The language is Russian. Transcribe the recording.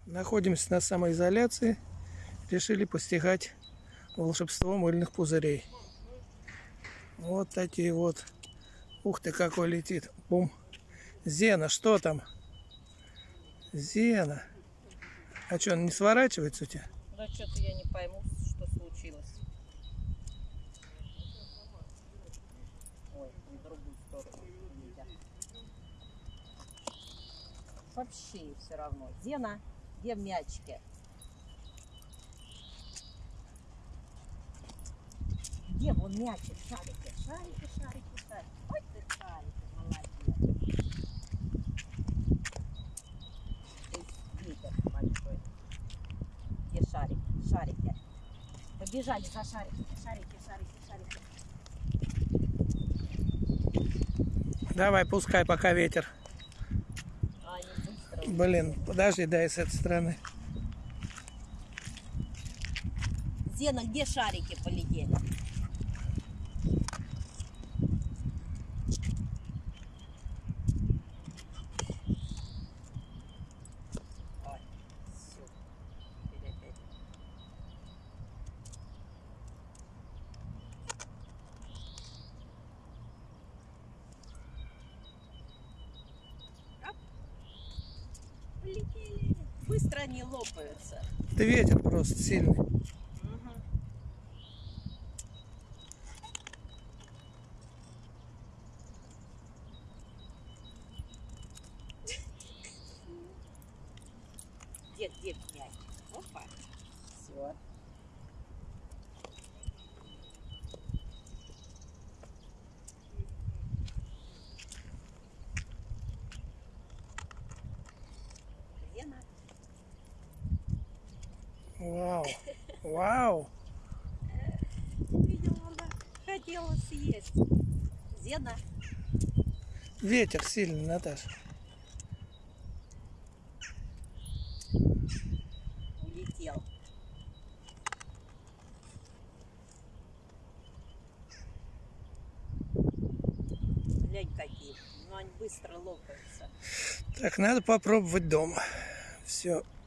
Находимся на самоизоляции. Решили постигать волшебство мыльных пузырей. Вот такие вот. Ух ты, какой летит. Бум. Зена, что там? Зена. А что, он не сворачивается у тебя? Да что-то я не пойму, что случилось. Ой, в другую сторону нельзя. Вообще все равно. Зена, где мячики? Где вон мячик? Шарики, шарики, шарики, шарики. Ой ты шарики, молодец. Здесь ветер большой. Где шарики? Шарики. Побежали за шарики, шарики, шарики, шарики. Давай, пускай, пока ветер. Блин, подожди, дай с этой стороны. Зена, где шарики полетели? Ой, все. Полетели. Быстро они лопаются. Это ветер просто сильный. Где мяч? Опа. Все. Зена. Вау. Вау. Видела, она хотела съесть. Зена. Ветер сильный, Наташа. Улетел. Глянь какие. Ну они быстро лопаются. Так, надо попробовать дома. Все.